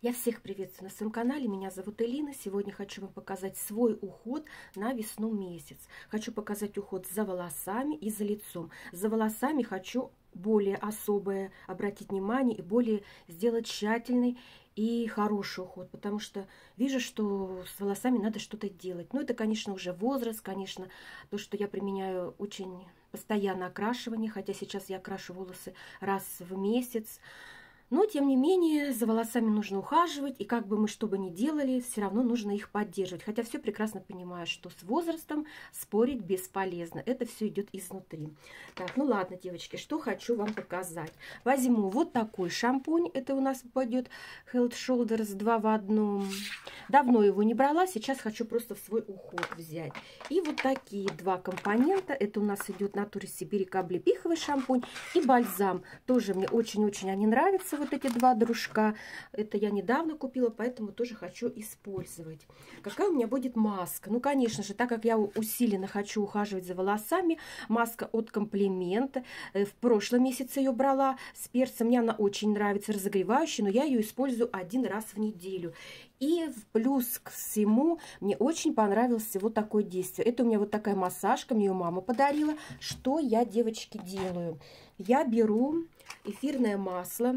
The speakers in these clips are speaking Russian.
Я всех приветствую на своем канале, меня зовут Элина. Сегодня хочу вам показать свой уход на весну месяц. Хочу показать уход за волосами и за лицом. За волосами хочу более особое обратить внимание и более сделать тщательный и хороший уход, потому что вижу, что с волосами надо что-то делать. Но это, конечно, уже возраст, конечно, то, что я применяю очень постоянно окрашивание, хотя сейчас я окрашу волосы раз в месяц. Но, тем не менее, за волосами нужно ухаживать, и как бы мы что бы ни делали, все равно нужно их поддерживать. Хотя все прекрасно понимаю, что с возрастом спорить бесполезно. Это все идет изнутри. Так, ну ладно, девочки, что хочу вам показать. Возьму вот такой шампунь. Это у нас пойдет Head Shoulders 2 в 1. Давно его не брала, сейчас хочу просто в свой уход взять. И вот такие два компонента. Это у нас идет Natura Siberi облепиховый шампунь и бальзам. Тоже мне очень-очень они нравятся. Вот эти два дружка. Это я недавно купила, поэтому тоже хочу использовать. Какая у меня будет маска? Ну, конечно же, так как я усиленно хочу ухаживать за волосами, маска от Комплимента. В прошлом месяце ее брала с перцем. Мне она очень нравится, разогревающая, но я ее использую один раз в неделю. И в плюс к всему мне очень понравился вот такое действие. Это у меня вот такая массажка, мне ее мама подарила. Что я, девочки, делаю? Я беру эфирное масло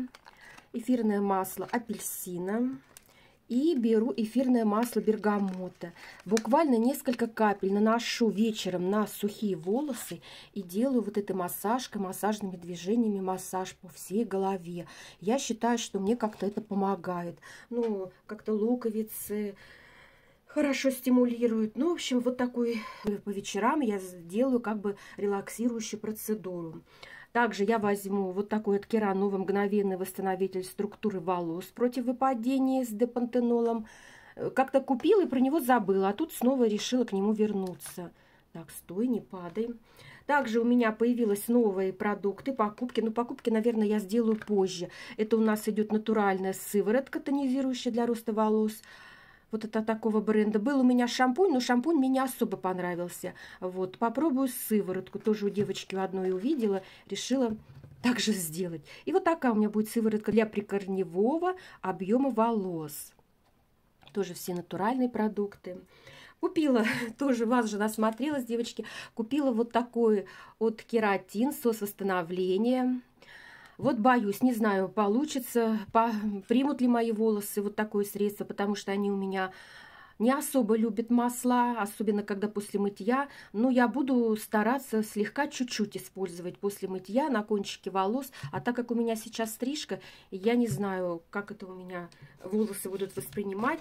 апельсина и беру эфирное масло бергамота. Буквально несколько капель наношу вечером на сухие волосы и делаю вот этой массажкой, массажными движениями массаж по всей голове. Я считаю, что мне как-то это помогает. Ну, как-то луковицы хорошо стимулируют. Ну, в общем, вот такой по вечерам я делаю как бы релаксирующую процедуру. Также я возьму вот такой от Керанова мгновенный восстановитель структуры волос против выпадения с депантенолом. Как-то купила и про него забыла, а тут снова решила к нему вернуться. Так, стой, не падай. Также у меня появились новые продукты, покупки. Но покупки, наверное, я сделаю позже. Это у нас идет натуральная сыворотка, тонизирующая для роста волос. Вот это такого бренда. Был у меня шампунь, но шампунь мне не особо понравился. Вот, попробую сыворотку. Тоже у девочки одной увидела, решила также сделать. И вот такая у меня будет сыворотка для прикорневого объема волос. Тоже все натуральные продукты. Купила, тоже вас же насмотрелась, девочки, купила вот такой от Кератин соцвосстановления. Вот боюсь, не знаю, получится, примут ли мои волосы вот такое средство, потому что они у меня не особо любят масла, особенно когда после мытья. Но я буду стараться слегка чуть-чуть использовать после мытья на кончике волос. А так как у меня сейчас стрижка, я не знаю, как это у меня волосы будут воспринимать.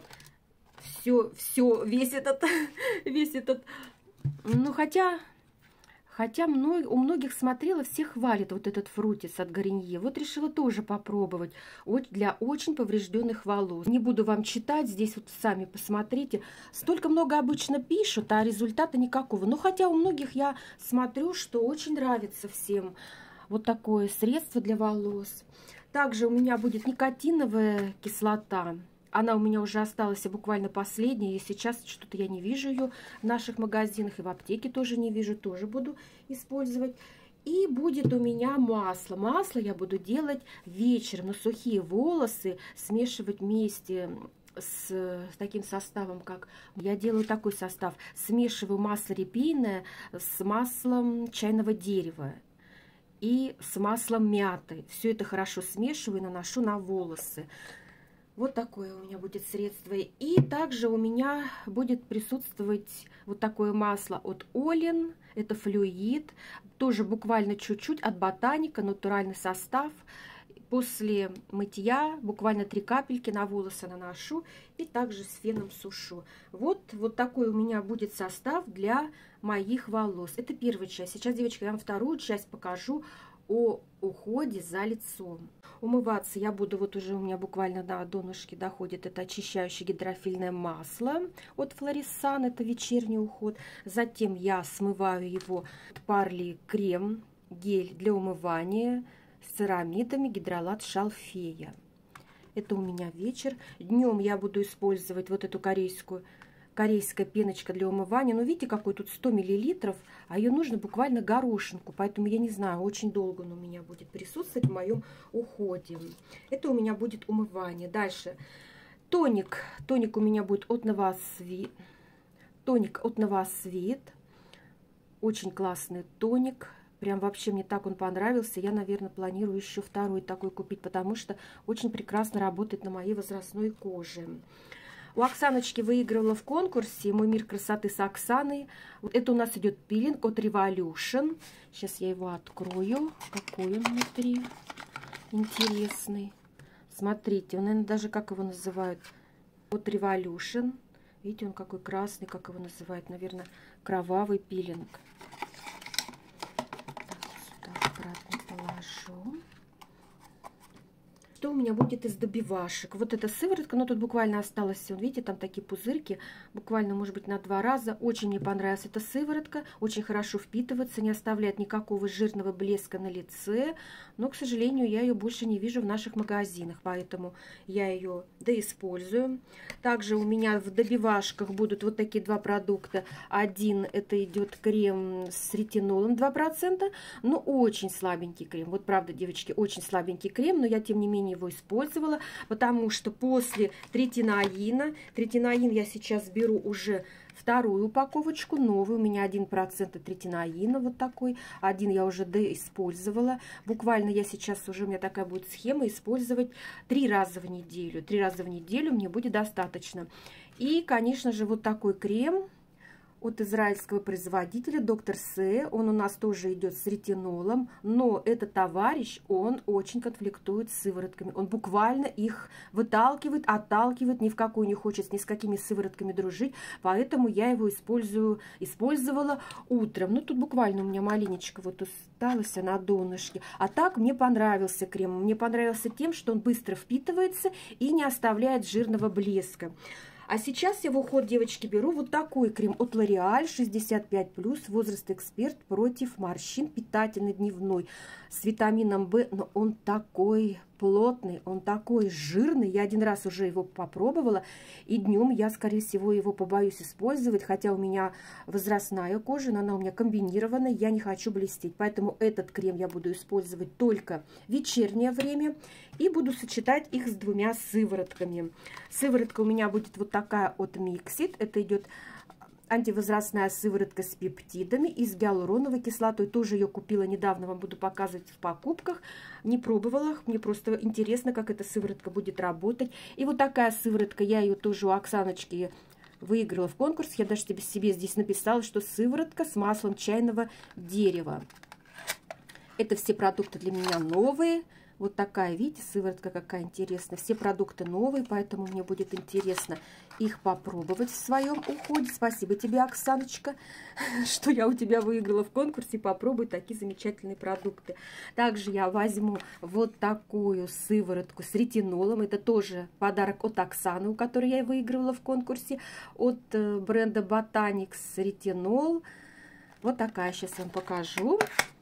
Весь этот, ну Хотя у многих смотрела, все хвалят вот этот фрутис от Гарнье. Вот решила тоже попробовать для очень поврежденных волос. Не буду вам читать, здесь вот сами посмотрите. Столько много обычно пишут, а результата никакого. Но хотя у многих я смотрю, что очень нравится всем вот такое средство для волос. Также у меня будет никотиновая кислота. Она у меня уже осталась буквально последняя, и сейчас что-то я не вижу ее в наших магазинах, и в аптеке тоже не вижу, тоже буду использовать. И будет у меня масло. Масло я буду делать вечером на сухие волосы, смешивать вместе с таким составом, как я делаю такой состав. Смешиваю масло репейное с маслом чайного дерева и с маслом мяты. Все это хорошо смешиваю и наношу на волосы. Вот такое у меня будет средство. И также у меня будет присутствовать вот такое масло от Олин. Это флюид. Тоже буквально чуть-чуть от Ботаника. Натуральный состав. После мытья буквально 3 капельки на волосы наношу. И также с феном сушу. Вот такой у меня будет состав для моих волос. Это первая часть. Сейчас, девочки, я вам вторую часть покажу о уходе за лицом. Умываться я буду, вот уже у меня буквально до донышки доходит, это очищающее гидрофильное масло от Флорисан, это вечерний уход. Затем я смываю его Парли крем, гель для умывания с церамидами, гидролат шалфея. Это у меня вечер. Днем я буду использовать вот эту корейская пеночка для умывания. Но видите, какой тут 100 мл, а ее нужно буквально горошинку. Поэтому я не знаю, очень долго он у меня будет присутствовать в моем уходе. Это у меня будет умывание. Дальше Тоник. Тоник у меня будет от Novasweet. Тоник от Novasweet. Очень классный тоник. Прям вообще мне так он понравился. Я, наверное, планирую еще второй такой купить, потому что очень прекрасно работает на моей возрастной коже. У Оксаночки выигрывала в конкурсе «Мой мир красоты» с Оксаной. Вот это у нас идет пилинг от Revolution. Сейчас я его открою. Какой он внутри интересный. Смотрите, он, наверное, даже как его называют? От Revolution. Видите, он какой красный, как его называют? Наверное, кровавый пилинг. Аккуратно положу. Что у меня будет из добивашек? Вот эта сыворотка, но тут буквально осталось, видите, там такие пузырьки, буквально, может быть, на 2 раза. Очень мне понравилась эта сыворотка, очень хорошо впитывается, не оставляет никакого жирного блеска на лице, но, к сожалению, я ее больше не вижу в наших магазинах, поэтому я ее доиспользую. Также у меня в добивашках будут вот такие 2 продукта. Один, это идет крем с ретинолом 2%, но очень слабенький крем. Вот правда, девочки, очень слабенький крем, но я, тем не менее, его использовала, потому что после третинаина я сейчас беру уже вторую упаковочку, новую, у меня 1% третинаина, вот такой, один я уже доиспользовала, буквально я сейчас уже, у меня такая будет схема, использовать 3 раза в неделю, 3 раза в неделю мне будет достаточно. И, конечно же, вот такой крем от израильского производителя Доктор С. Он у нас тоже идет с ретинолом, но этот товарищ, он очень конфликтует с сыворотками. Он буквально их выталкивает, отталкивает, ни в какую не хочет ни с какими сыворотками дружить, поэтому я его использовала утром. Ну, тут буквально у меня маленечко вот осталось на донышке. А так мне понравился крем. Мне понравился тем, что он быстро впитывается и не оставляет жирного блеска. А сейчас я в уход, девочки, беру вот такой крем от L'Oréal 65+, возраст эксперт против морщин, питательный, дневной, с витамином В, но он такой плотный, он такой жирный. Я один раз уже его попробовала, и днем я, скорее всего, его побоюсь использовать, хотя у меня возрастная кожа, но она у меня комбинированная, я не хочу блестеть. Поэтому этот крем я буду использовать только в вечернее время и буду сочетать их с 2 сыворотками. Сыворотка у меня будет вот такая от Mixit, это идет антивозрастная сыворотка с пептидами и с гиалуроновой кислотой. Тоже ее купила недавно, вам буду показывать в покупках. Не пробовала, мне просто интересно, как эта сыворотка будет работать. И вот такая сыворотка, я ее тоже у Оксаночки выиграла в конкурс. Я даже себе здесь написала, что сыворотка с маслом чайного дерева. Это все продукты для меня новые. Вот такая, видите, сыворотка какая интересная. Все продукты новые, поэтому мне будет интересно их попробовать в своем уходе. Спасибо тебе, Оксаночка, что я у тебя выиграла в конкурсе. Попробуй такие замечательные продукты. Также я возьму вот такую сыворотку с ретинолом. Это тоже подарок от Оксаны, у которой я выигрывала в конкурсе. От бренда Botanix ретинол. Вот такая, сейчас вам покажу.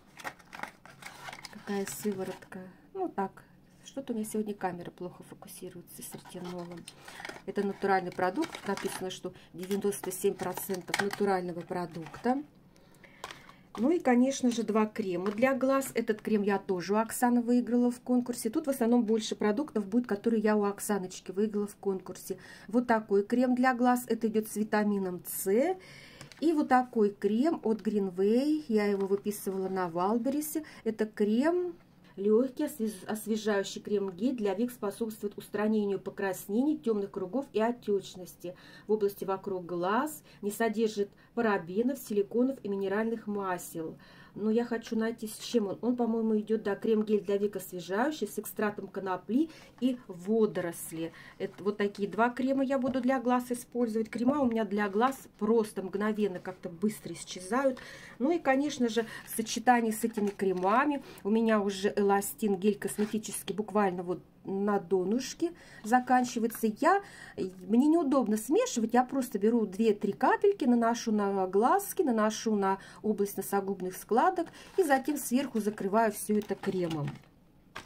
Какая сыворотка. Ну так, что-то у меня сегодня камера плохо фокусируется с ретинолом. Это натуральный продукт. Написано, что 97% натурального продукта. Ну и, конечно же, 2 крема для глаз. Этот крем я тоже у Оксаны выиграла в конкурсе. Тут в основном больше продуктов будет, которые я у Оксаночки выиграла в конкурсе. Вот такой крем для глаз. Это идет с витамином С. И вот такой крем от Greenway. Я его выписывала на Валберисе. Это крем... Легкий освежающий крем-гель для век способствует устранению покраснений, темных кругов и отечности в области вокруг глаз, не содержит парабенов, силиконов и минеральных масел. Но я хочу найти, с чем он. Он, по-моему, идет, да, крем-гель для век освежающий с экстрактом конопли и водоросли. Это вот такие 2 крема я буду для глаз использовать. Крема у меня для глаз просто мгновенно как-то быстро исчезают. Ну и, конечно же, в сочетании с этими кремами у меня уже эластин гель косметический буквально вот на донышке заканчивается. Мне неудобно смешивать, я просто беру 2-3 капельки, наношу на глазки, наношу на область носогубных складок и затем сверху закрываю все это кремом.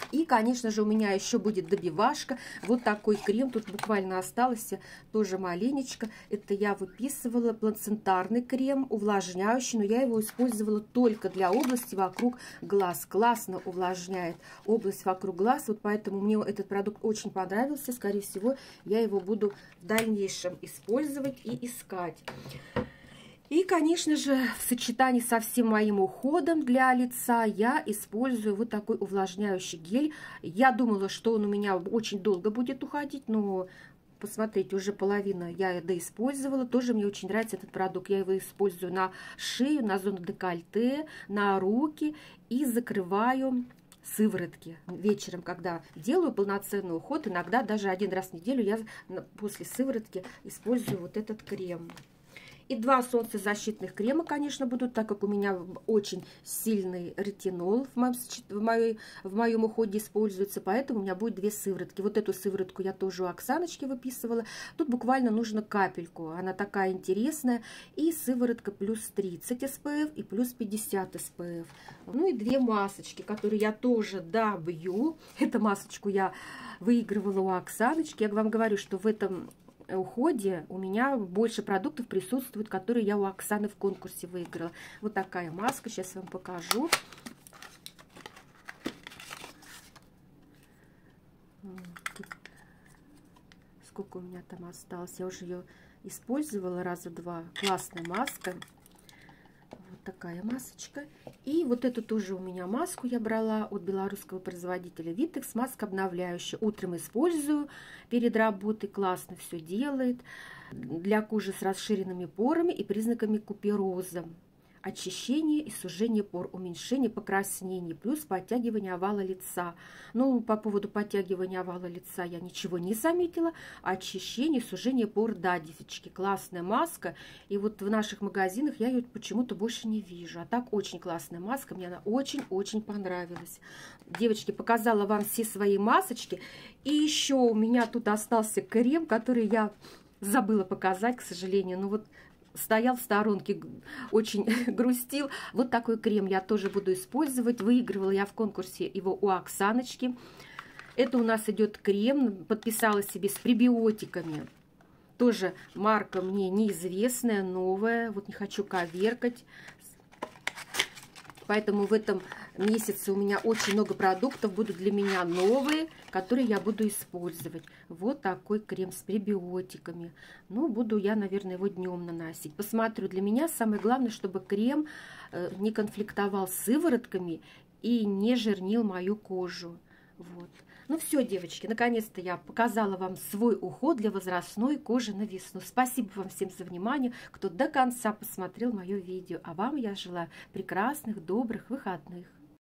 И, конечно же, у меня еще будет добивашка. Вот такой крем. Тут буквально осталось тоже маленечко. Это я выписывала плацентарный крем, увлажняющий. Но я его использовала только для области вокруг глаз. Классно увлажняет область вокруг глаз. Вот поэтому мне этот продукт очень понравился. Скорее всего, я его буду в дальнейшем использовать и искать. И, конечно же, в сочетании со всем моим уходом для лица я использую вот такой увлажняющий гель. Я думала, что он у меня очень долго будет уходить, но посмотрите, уже половина я доиспользовала. Тоже мне очень нравится этот продукт. Я его использую на шею, на зону декольте, на руки и закрываю сыворотки. Вечером, когда делаю полноценный уход, иногда даже один раз в неделю я после сыворотки использую вот этот крем. И 2 солнцезащитных крема, конечно, будут, так как у меня очень сильный ретинол в моем уходе используется, поэтому у меня будет 2 сыворотки. Вот эту сыворотку я тоже у Оксаночки выписывала. Тут буквально нужно капельку, она такая интересная. И сыворотка плюс 30 SPF и плюс 50 SPF. Ну и 2 масочки, которые я тоже добью. Эту масочку я выигрывала у Оксаночки. Я вам говорю, что в этом уходе у меня больше продуктов присутствует, которые я у Оксаны в конкурсе выиграла. Вот такая маска, сейчас вам покажу. Сколько у меня там осталось? Я уже ее использовала раза 2. Классная маска. Вот такая масочка. И вот эту тоже у меня маску я брала от белорусского производителя Vitex. Маска обновляющая. Утром использую перед работой. Классно все делает. Для кожи с расширенными порами и признаками купероза. Очищение и сужение пор, уменьшение покраснений, плюс подтягивание овала лица. Ну, по поводу подтягивания овала лица я ничего не заметила. Очищение, сужение пор, да, девочки, классная маска. И вот в наших магазинах я ее почему-то больше не вижу. А так очень классная маска, мне она очень-очень понравилась. Девочки, показала вам все свои масочки. И еще у меня тут остался крем, который я забыла показать, к сожалению. Ну вот стоял в сторонке, очень грустил. Вот такой крем я тоже буду использовать. Выигрывала я в конкурсе его у Оксаночки. Это у нас идет крем. Подписала себе с пребиотиками. Тоже марка мне неизвестная, новая. Вот не хочу коверкать. Поэтому в этом месяце у меня очень много продуктов будут для меня новые, которые я буду использовать. Вот такой крем с пребиотиками. Ну, буду я, наверное, его днем наносить. Посмотрю. Для меня самое главное, чтобы крем не конфликтовал с сыворотками и не жирнил мою кожу. Вот. Ну все, девочки, наконец-то я показала вам свой уход для возрастной кожи на весну. Спасибо вам всем за внимание, кто до конца посмотрел мое видео. А вам я желаю прекрасных, добрых выходных.